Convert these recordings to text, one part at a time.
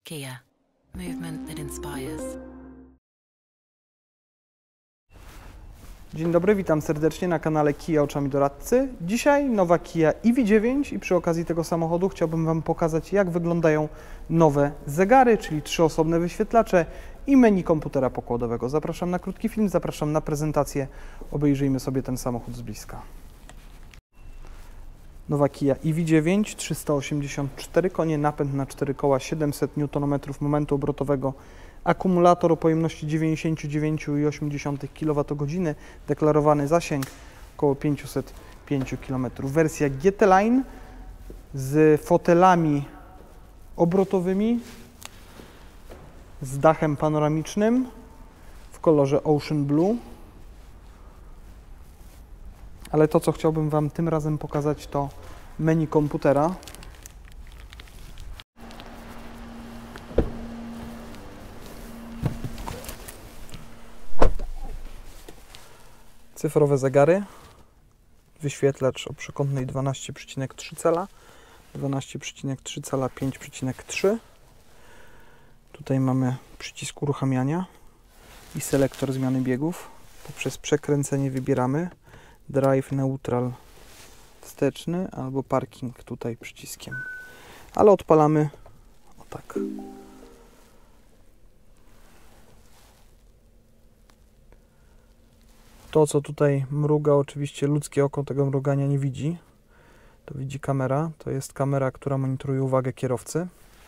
Kia. Movement that inspires. Dzień dobry, witam serdecznie na kanale Kia Oczami Doradcy. Dzisiaj nowa Kia EV9 i przy okazji tego samochodu chciałbym Wam pokazać, jak wyglądają nowe zegary, czyli 3-osobne wyświetlacze i menu komputera pokładowego. Zapraszam na krótki film, zapraszam na prezentację. Obejrzyjmy sobie ten samochód z bliska. Nowa Kia EV9, 384 konie, napęd na 4 koła, 700 Nm momentu obrotowego, akumulator o pojemności 99,8 kWh, deklarowany zasięg około 505 km. Wersja GT Line z fotelami obrotowymi, z dachem panoramicznym w kolorze Ocean Blue. Ale to, co chciałbym Wam tym razem pokazać, to menu komputera. Cyfrowe zegary, wyświetlacz o przekątnej 12,3 cala, 12,3 cala, 5,3. Tutaj mamy przycisk uruchamiania i selektor zmiany biegów. Poprzez przekręcenie wybieramy drive, neutral, wsteczny albo parking tutaj przyciskiem. Ale odpalamy o tak. To, co tutaj mruga, oczywiście ludzkie oko tego mrugania nie widzi. To widzi kamera. To jest kamera, która monitoruje uwagę kierowcy.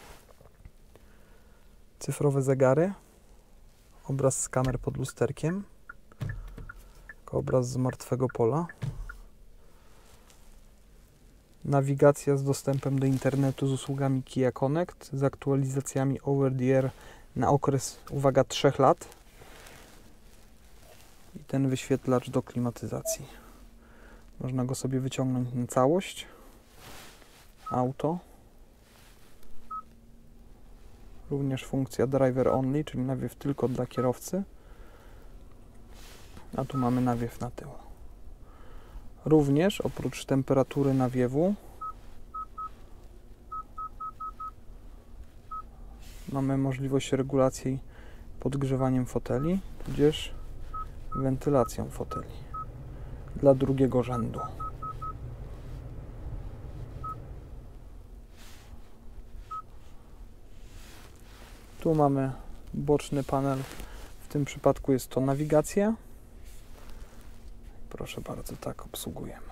Cyfrowe zegary. Obraz z kamer pod lusterkiem. Obraz z martwego pola. Nawigacja z dostępem do internetu z usługami Kia Connect, z aktualizacjami over the air na okres, uwaga, 3 lat. I ten wyświetlacz do klimatyzacji. Można go sobie wyciągnąć na całość. Auto. Również funkcja driver only, czyli nawiew tylko dla kierowcy. A tu mamy nawiew na tył. Również oprócz temperatury nawiewu mamy możliwość regulacji podgrzewaniem foteli, tudzież wentylacją foteli dla drugiego rzędu. Tu mamy boczny panel, w tym przypadku jest to nawigacja. Proszę bardzo, tak obsługujemy.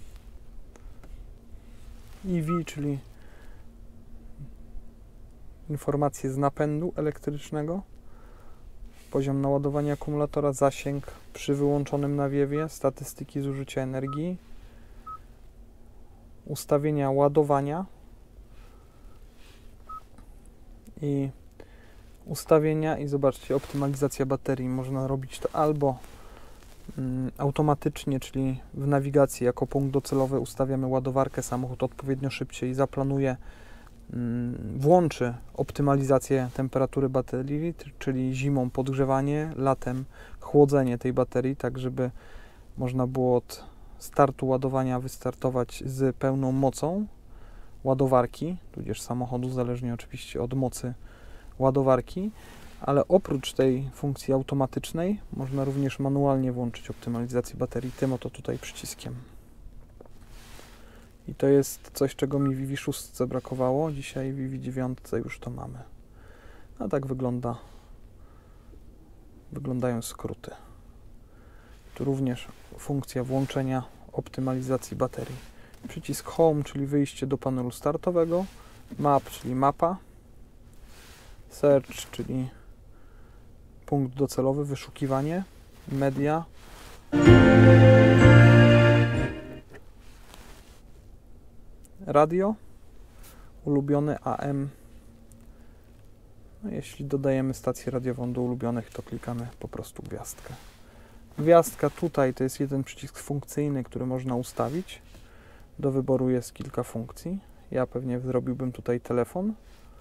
EV, czyli informacje z napędu elektrycznego, poziom naładowania akumulatora, zasięg przy wyłączonym nawiewie, statystyki zużycia energii, ustawienia ładowania i ustawienia i zobaczcie, optymalizacja baterii. Można robić to albo automatycznie, czyli w nawigacji jako punkt docelowy ustawiamy ładowarkę, samochód odpowiednio szybciej zaplanuje, włączy optymalizację temperatury baterii, czyli zimą podgrzewanie, latem chłodzenie tej baterii, tak żeby można było od startu ładowania wystartować z pełną mocą ładowarki, tudzież samochodu, zależnie oczywiście od mocy ładowarki. Ale oprócz tej funkcji automatycznej można również manualnie włączyć optymalizację baterii tym oto tutaj przyciskiem. I to jest coś, czego mi w EV6 brakowało. Dzisiaj w EV9 już to mamy. A tak wyglądają skróty. Tu również funkcja włączenia optymalizacji baterii. Przycisk Home, czyli wyjście do panelu startowego. Map, czyli mapa. Search, czyli punkt docelowy, wyszukiwanie, media, radio, ulubione AM. No, jeśli dodajemy stację radiową do ulubionych, to klikamy po prostu gwiazdkę. Gwiazdka tutaj to jest jeden przycisk funkcyjny, który można ustawić. Do wyboru jest kilka funkcji. Ja pewnie zrobiłbym tutaj telefon.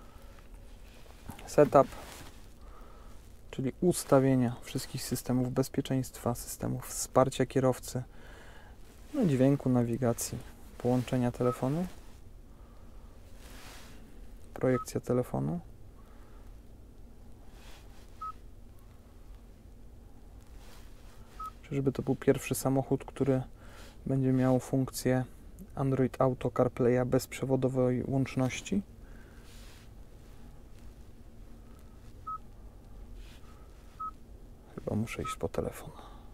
Setup, czyli ustawienia wszystkich systemów bezpieczeństwa, systemów wsparcia kierowcy, no, dźwięku, nawigacji, połączenia telefonu, projekcja telefonu, Czyżby to był pierwszy samochód, który będzie miał funkcję Android Auto CarPlaya bezprzewodowej łączności? Chyba muszę iść po telefon.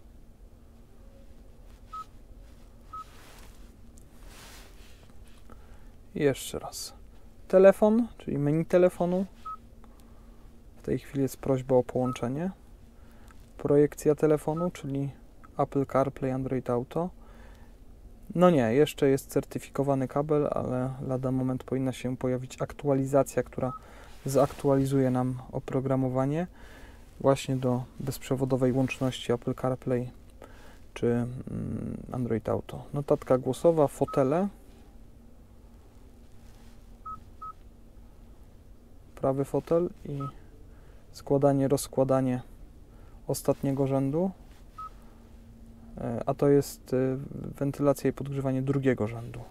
I jeszcze raz. Telefon, czyli menu telefonu. W tej chwili jest prośba o połączenie. Projekcja telefonu, czyli Apple CarPlay, Android Auto. No nie, jeszcze jest certyfikowany kabel, ale lada moment powinna się pojawić aktualizacja, która zaktualizuje nam oprogramowanie właśnie do bezprzewodowej łączności Apple CarPlay czy Android Auto. Notatka głosowa, fotele. Prawy fotel i składanie, rozkładanie ostatniego rzędu, a to jest wentylacja i podgrzewanie drugiego rzędu.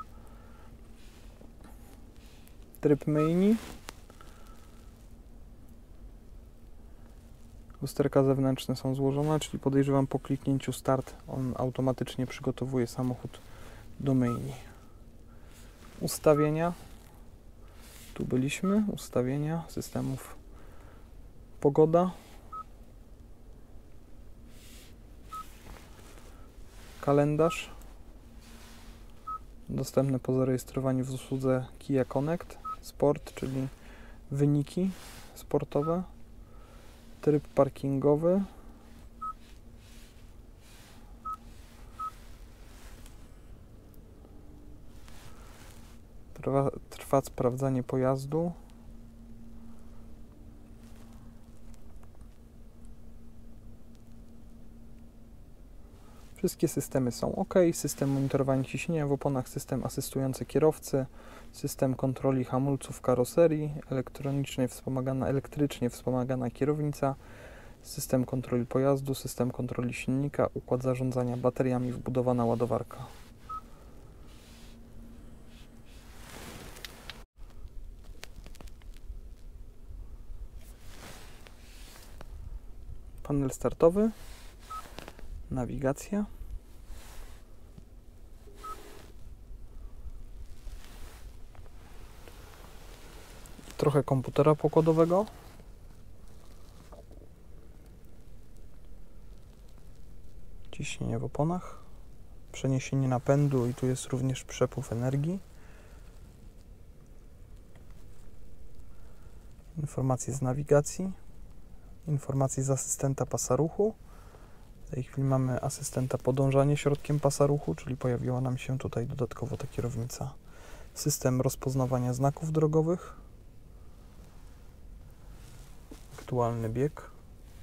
Tryb myjni. Lusterka zewnętrzne są złożone, czyli podejrzewam po kliknięciu start on automatycznie przygotowuje samochód do myjni. Ustawienia. Tu byliśmy. Ustawienia systemów. Pogoda. Kalendarz. Dostępne po zarejestrowaniu w usłudze Kia Connect. Sport, czyli wyniki sportowe. Tryb parkingowy. Trwa sprawdzanie pojazdu. Wszystkie systemy są OK. System monitorowania ciśnienia w oponach, system asystujący kierowcy, system kontroli hamulców karoserii, elektrycznie wspomagana kierownica, system kontroli pojazdu, system kontroli silnika, układ zarządzania bateriami, wbudowana ładowarka. Panel startowy, nawigacja. Trochę komputera pokładowego. Ciśnienie w oponach. Przeniesienie napędu i tu jest również przepływ energii. Informacje z nawigacji. Informacje z asystenta pasa ruchu. W tej chwili mamy asystenta podążania środkiem pasa ruchu, czyli pojawiła nam się tutaj dodatkowo ta kierownica. System rozpoznawania znaków drogowych. Aktualny bieg.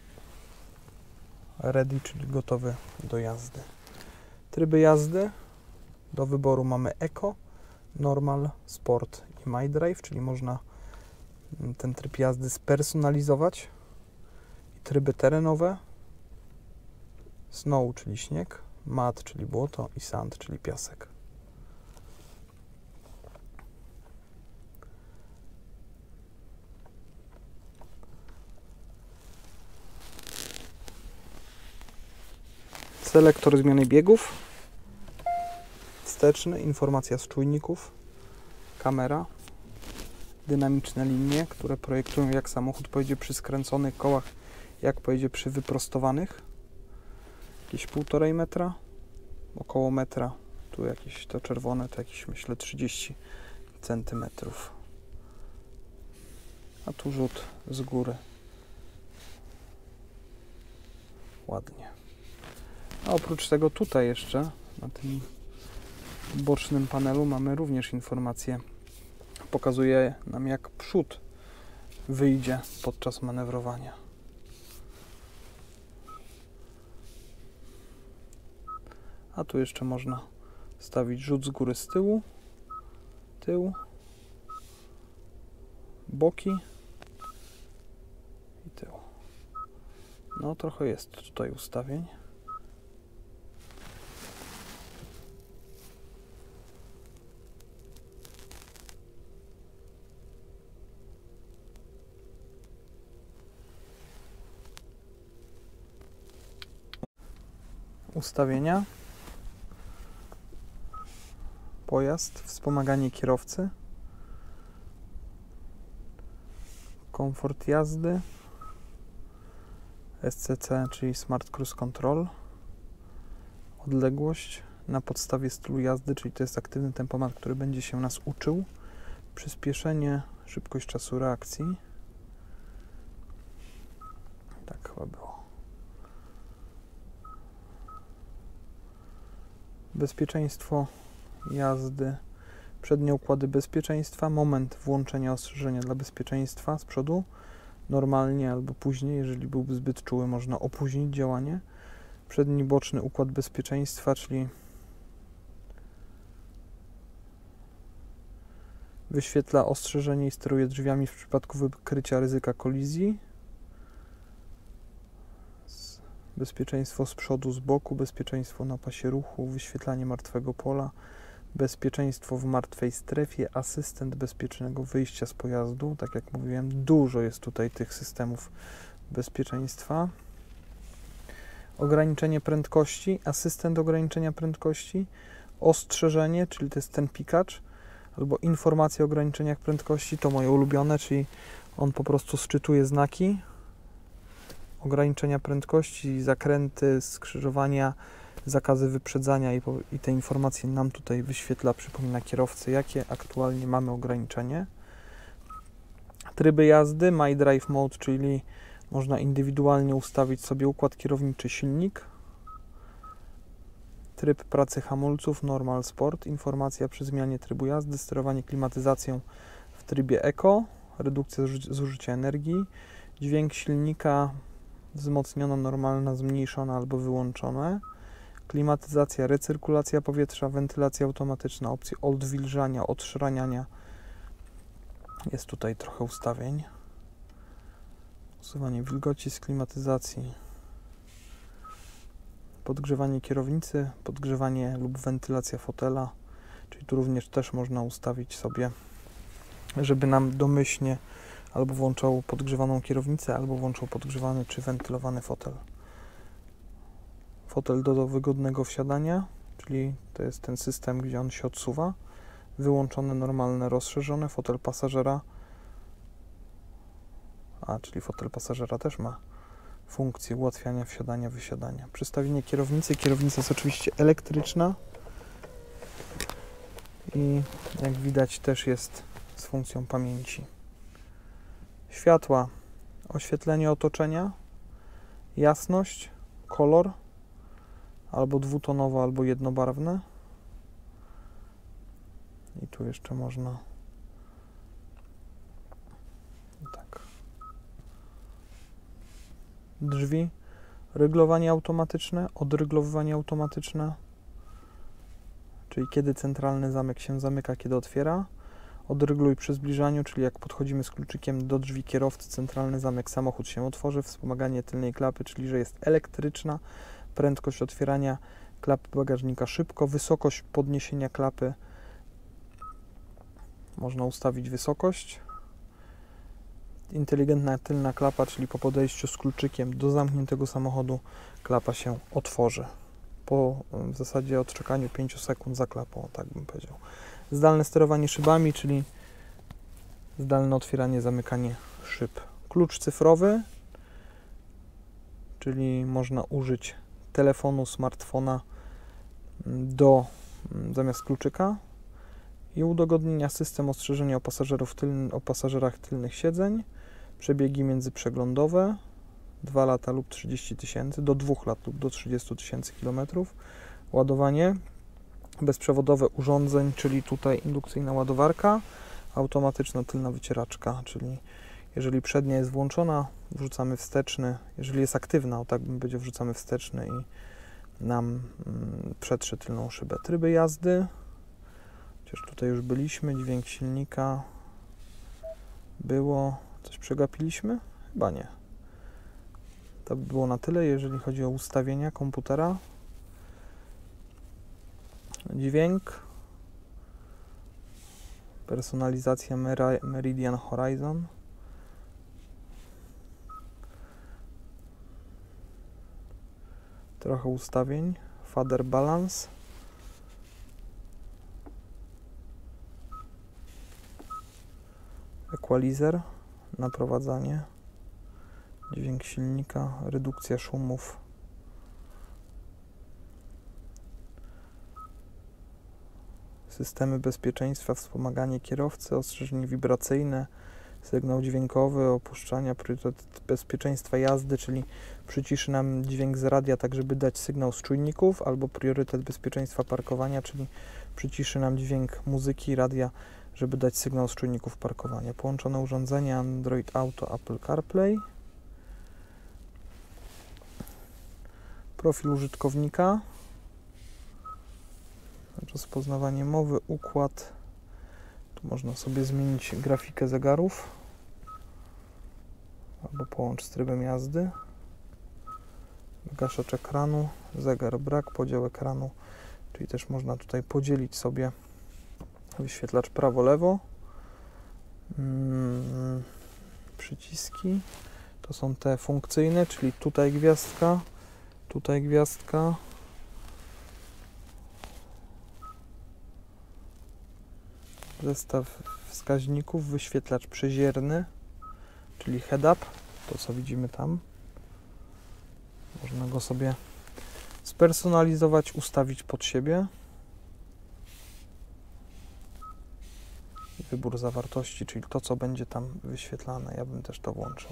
Ready, czyli gotowy do jazdy. Tryby jazdy. Do wyboru mamy Eco, Normal, Sport i My Drive, czyli można ten tryb jazdy spersonalizować. I tryby terenowe. Snow, czyli śnieg, mud, czyli błoto i sand, czyli piasek. Selektor zmiany biegów, wsteczny, informacja z czujników, kamera, dynamiczne linie, które projektują jak samochód pojedzie przy skręconych kołach, jak pojedzie przy wyprostowanych. Jakieś 1,5 metra, około metra, tu jakieś to czerwone, to jakieś myślę 30 centymetrów. A tu rzut z góry. Ładnie. A oprócz tego tutaj jeszcze na tym bocznym panelu mamy również informację. Pokazuje nam jak przód wyjdzie podczas manewrowania. A tu jeszcze można stawić rzut z góry z tyłu, tył, boki i tył. No trochę jest tutaj ustawień. Ustawienia. Pojazd, wspomaganie kierowcy. Komfort jazdy. SCC, czyli Smart Cruise Control. Odległość na podstawie stylu jazdy, czyli to jest aktywny tempomat, który będzie się nas uczył. Przyspieszenie, szybkość czasu reakcji. Tak chyba było. Bezpieczeństwo jazdy. Przednie układy bezpieczeństwa. Moment włączenia ostrzeżenia dla bezpieczeństwa z przodu. Normalnie albo później, jeżeli byłby zbyt czuły, można opóźnić działanie. Przedni boczny układ bezpieczeństwa, czyli wyświetla ostrzeżenie i steruje drzwiami w przypadku wykrycia ryzyka kolizji. Bezpieczeństwo z przodu, z boku, bezpieczeństwo na pasie ruchu, wyświetlanie martwego pola, bezpieczeństwo w martwej strefie, asystent bezpiecznego wyjścia z pojazdu. Tak jak mówiłem, dużo jest tutaj tych systemów bezpieczeństwa. Ograniczenie prędkości, asystent ograniczenia prędkości, ostrzeżenie, czyli to jest ten pikacz, albo informacje o ograniczeniach prędkości, to moje ulubione, czyli on po prostu sczytuje znaki ograniczenia prędkości, zakręty, skrzyżowania, zakazy wyprzedzania i te informacje nam tutaj wyświetla, przypomina kierowcy, jakie aktualnie mamy ograniczenie. Tryby jazdy, My Drive Mode, czyli można indywidualnie ustawić sobie układ kierowniczy, silnik. Tryb pracy hamulców, Normal Sport, informacja przy zmianie trybu jazdy, sterowanie klimatyzacją w trybie Eco, redukcja zużycia energii, dźwięk silnika, wzmocniona, normalna, zmniejszona albo wyłączone, klimatyzacja, recyrkulacja powietrza, wentylacja automatyczna, opcje odwilżania, odszraniania. Jest tutaj trochę ustawień. Usuwanie wilgoci z klimatyzacji. Podgrzewanie kierownicy, podgrzewanie lub wentylacja fotela, czyli tu również też można ustawić sobie, żeby nam domyślnie albo włączał podgrzewaną kierownicę, albo włączał podgrzewany czy wentylowany fotel. Fotel do wygodnego wsiadania, czyli to jest ten system, gdzie on się odsuwa. Wyłączone, normalne, rozszerzone. Fotel pasażera. Czyli fotel pasażera też ma funkcję ułatwiania wsiadania, wysiadania. Przestawienie kierownicy. Kierownica jest oczywiście elektryczna i jak widać też jest z funkcją pamięci. Światła, oświetlenie otoczenia, jasność, kolor, albo dwutonowe, albo jednobarwne. I tu jeszcze można tak. Drzwi, ryglowanie automatyczne, odryglowywanie automatyczne, czyli kiedy centralny zamek się zamyka, kiedy otwiera. Odrygluj przy zbliżaniu, czyli jak podchodzimy z kluczykiem do drzwi kierowcy, centralny zamek, samochód się otworzy. Wspomaganie tylnej klapy, czyli że jest elektryczna. Prędkość otwierania klapy bagażnika szybko. Wysokość podniesienia klapy. Można ustawić wysokość. Inteligentna tylna klapa, czyli po podejściu z kluczykiem do zamkniętego samochodu klapa się otworzy. Po w zasadzie odczekaniu 5 sekund za klapą, tak bym powiedział. Zdalne sterowanie szybami, czyli zdalne otwieranie, zamykanie szyb. Klucz cyfrowy, czyli można użyć telefonu, smartfona zamiast kluczyka. I udogodnienia, system ostrzeżenia o pasażerach tylnych siedzeń, przebiegi międzyprzeglądowe 2 lata lub 30 000, do 2 lat lub do 30 000 km, ładowanie, bezprzewodowe urządzeń, czyli tutaj indukcyjna ładowarka, automatyczna tylna wycieraczka, czyli jeżeli przednia jest włączona, wrzucamy wsteczny, jeżeli jest aktywna, tak bym powiedział, wrzucamy wsteczny i nam przetrze tylną szybę. Tryby jazdy, chociaż tutaj już byliśmy, dźwięk silnika było, coś przegapiliśmy? Chyba nie. To by było na tyle, jeżeli chodzi o ustawienia komputera. Dźwięk, personalizacja Meridian Horizon, trochę ustawień. Fader balance. Equalizer, naprowadzanie, dźwięk silnika, redukcja szumów. Systemy bezpieczeństwa, wspomaganie kierowcy, ostrzeżenie wibracyjne, sygnał dźwiękowy, opuszczania, priorytet bezpieczeństwa jazdy, czyli przyciszy nam dźwięk z radia, tak żeby dać sygnał z czujników, albo priorytet bezpieczeństwa parkowania, czyli przyciszy nam dźwięk muzyki, radia, żeby dać sygnał z czujników parkowania. Połączone urządzenia Android Auto, Apple CarPlay. Profil użytkownika. Rozpoznawanie mowy, układ. Tu można sobie zmienić grafikę zegarów. Albo połącz z trybem jazdy. Wygaszacz ekranu, zegar brak, podział ekranu. Czyli też można tutaj podzielić sobie wyświetlacz prawo-lewo. Przyciski to są te funkcyjne, czyli tutaj gwiazdka, tutaj gwiazdka. Zestaw wskaźników, wyświetlacz przezierny, czyli head-up, to co widzimy tam. Można go sobie spersonalizować, ustawić pod siebie. Wybór zawartości, czyli to, co będzie tam wyświetlane. Ja bym też to włączył.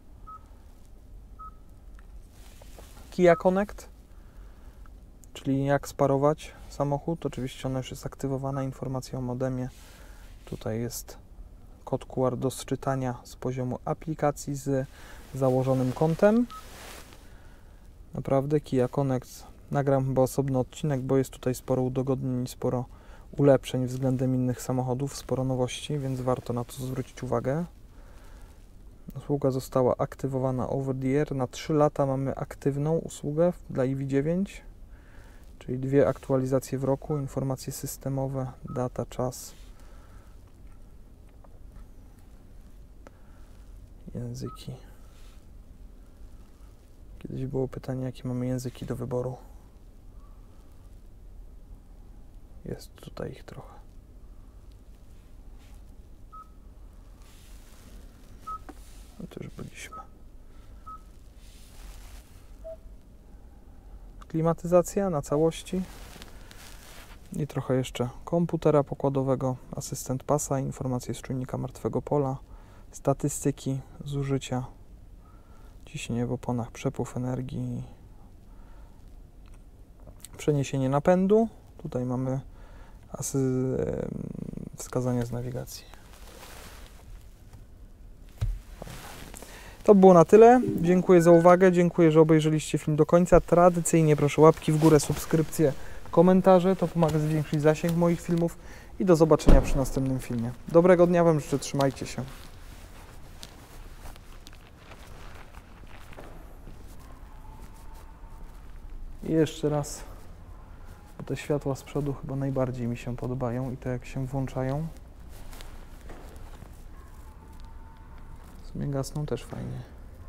Kia Connect, czyli jak sparować samochód. Oczywiście ona już jest aktywowana, informacja o modemie. Tutaj jest kod QR do sczytania z poziomu aplikacji z założonym kontem. Naprawdę Kia Connect, nagram chyba osobny odcinek, bo jest tutaj sporo udogodnień, sporo ulepszeń względem innych samochodów, sporo nowości, więc warto na to zwrócić uwagę. Usługa została aktywowana over the air. Na 3 lata mamy aktywną usługę dla EV9, czyli 2 aktualizacje w roku, informacje systemowe, data, czas, języki. Kiedyś było pytanie, jakie mamy języki do wyboru. Jest tutaj ich trochę. No to już byliśmy. Klimatyzacja na całości. I trochę jeszcze komputera pokładowego, asystent pasa, informacje z czujnika martwego pola, statystyki zużycia, ciśnienie w oponach, przepływ energii, przeniesienie napędu. Tutaj mamy wskazania z nawigacji. To było na tyle. Dziękuję za uwagę, dziękuję, że obejrzeliście film do końca. Tradycyjnie proszę łapki w górę, subskrypcje, komentarze. To pomaga zwiększyć zasięg moich filmów i do zobaczenia przy następnym filmie. Dobrego dnia Wam życzę, trzymajcie się. I jeszcze raz, bo te światła z przodu chyba najbardziej mi się podobają i to jak się włączają. W sumie gasną też fajnie.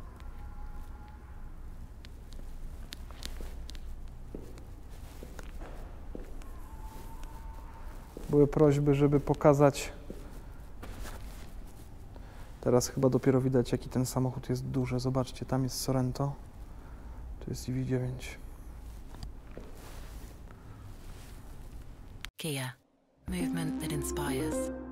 Były prośby, żeby pokazać. Teraz chyba dopiero widać, jaki ten samochód jest duży. Zobaczcie, tam jest Sorento. Tu jest EV9. Kia. Movement that inspires.